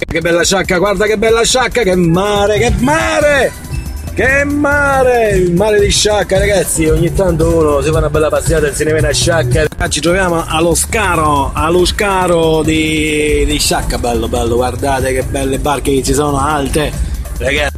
che bella sciacca, guarda che bella sciacca, che mare, che mare! Che mare! Il mare di Sciacca, ragazzi, ogni tanto uno si fa una bella passeggiata e se ne viene a Sciacca. Ci troviamo allo scaro di Sciacca, bello, guardate che belle barche che ci sono alte, ragazzi.